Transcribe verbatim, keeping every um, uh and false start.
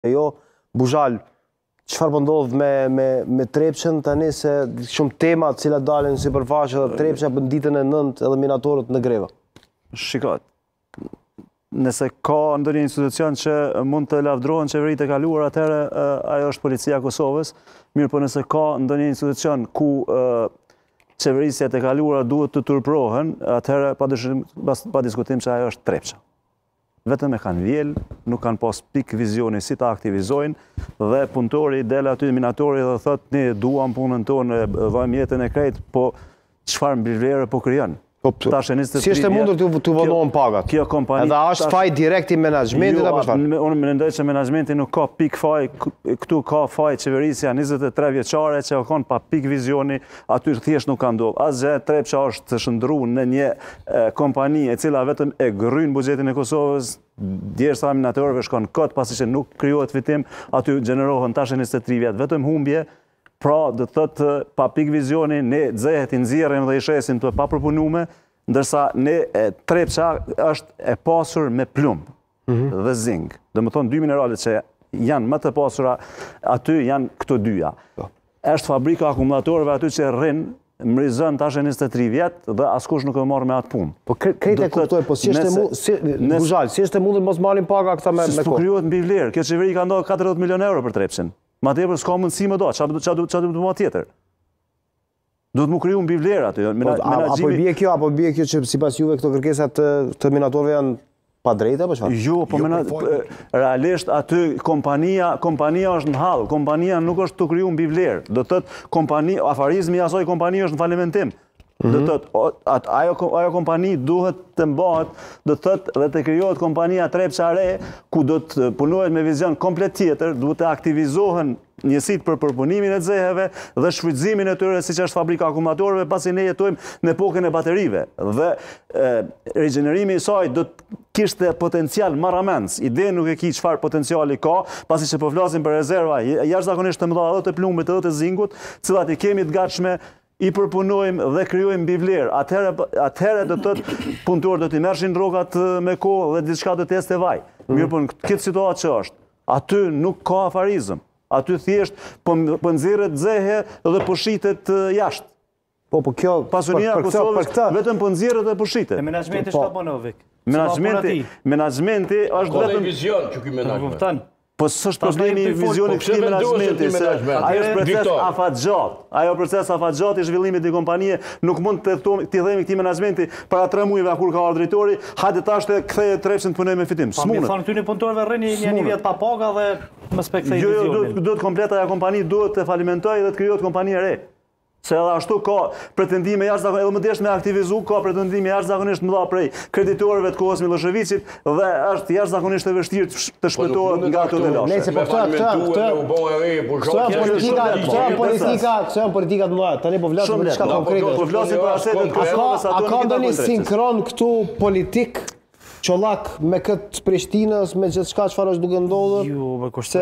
Jo, Buzhal, çfarë po ndodh me, me, me Trepçën tani se shumë tema të cilat dalin sipërfaqe dhe Trepça bën ditën e nëntë edhe minatorët në greva? Shikoj, nëse ka ndonjë institucion që mund të lavdrohen qeveritë e kaluar, atëherë ajo është Policia e Kosovës. Mirë, po nëse ka ndonjë institucion ku qeverisjet e kaluara duhet të turprohen, atëherë pa dyshim, pa diskutim që ajo është Trepça. Vetëm e kanë vjel, nuk kanë pas pik vizioni si ta aktivizojnë dhe punëtori del aty minatori dhe thot ne duam punën tonë, vajmë jetën e krejt, po çfarë mbivlerë po krijon? Po, si është e mundur të, të vonohen pagat? Kjo kompani... Edhe është faj direkt i menaxhmentit apo çfarë? Jo, unë mendoj që menaxhmenti nuk ka pik faj, këtu ka faj qeverisja njëzet e tre vjeçare që o kanë pa pik vizioni, aty thjesht nuk ka ndodhur. Asgjë, Trepça është shndruar në një e, kompani e cila vetëm e gryn buxhetin e Kosovës, djersa minatorëve shkon kot pasi që nuk krijohet fitim, aty gjenerohen tash njëzet e tre vjet vetëm humbje. Pra, dhe të thotë, pa pik vizioni, ne dzehet i nxjerrim dhe i shesim të papërpunume, ndërsa ne Trepça është e pasur me plumb dhe zing. Dhe më thonë, dy mineralet që janë më të pasura, aty janë këto dyja. Është fabrika akumullatorëve aty që rrin, mrizën tash e njëzet e tre vjet dhe askush nuk e marrë me atë punë. Po krejt e kuptoj, po si është e mundur, Buzhal, si është e mundur mos marrin paga këta me kohë? Si s'po krijohet mbi vlerë, kjo qeveri ka ndodhur katërdhjetë milion euro për Trepçën. Ma tepër s'ka mundësi më do, qa du të më tjetër? Duhet më kriju mbi vlerë aty. Apo bie kjo, apo bie kjo që sipas juve këto kërkesat të minatorëve janë pa drejta apo çfarë? Jo, po realisht aty kompania, kompania është në hall, kompania nuk është të kriju mbi vlerë. Do të thotë kompani, afarizmi i asaj kompanie është në falimentim. Do të thotë ajo ajo kompani duhet të mbahet, do të thotë dhe të krijohet kompania Trepça re, ku do të punohet me vizion komplet tjetër, duhet të aktivizohen njësitë për përpunimin e xeheve dhe shfrytëzimin e tyre siç është fabrika akumullatorëve, pasi ne jetojmë në epokën e baterive dhe rigjenerimi i saj do të kishte potencial marramends. Ide nuk e ki çfarë potenciali ka, pasi që po flasim për rezerva jashtëzakonisht të mëdha edhe të plumbit edhe të zingut, të cilat i kemi të gatshme, i përpunojmë dhe kryojmë mbi vlerë. Atëherë do të thotë punëtorët do t'i merrshin rrogat me kohë dhe diçka do të ecte vaj. Mirë, po në këtë situatë që është, aty nuk ka afarizëm. Aty thjesht po nxirret zehe dhe po shitet jashtë. Po, po kjo... Pasunia e Kosovës vetëm po nxirret dhe po shitet. E menaxhmenti çka bën Ovik? Menaxhmenti, menaxhmenti është vetëm vizion që ky menaxhment. Po s'është problemi i vizionit këtij menaxhmenti, se ajo është proces afatgjat. Ajo proces afatgjat i zhvillimit të kompanie nuk mund të t'i themi këtij menaxhmenti para tre muajve kur ka ardhur drejtori, hajde tash të kthehet Trepçën të punojë me fitim. S'mundet. Po thonë këtyre punëtorëve rrini një vit pa paga dhe mos pe kthej vizionin. Jo, jo, duhet kompleta ajo kompani duhet të falimentojë dhe të krijohet kompani e re. Se edhe ashtu ka pretendime jashtëzakonisht, edhe më desh me aktivizu, ka pretendime jashtëzakonisht mëdha prej kreditorëve të kohës Miloševićit dhe është jashtëzakonisht e vështirë të shpëtohet nga ato delashe. Nëse po këto këto politika, këto janë politika të mëdha. Tani po flasim për diçka konkrete. Po flasim për asetet Kosovës, ato nuk i ka ndonjë sinkron këtu politik çollak me këtë Prishtinës, me gjithçka çfarë është duke ndodhur? Jo, me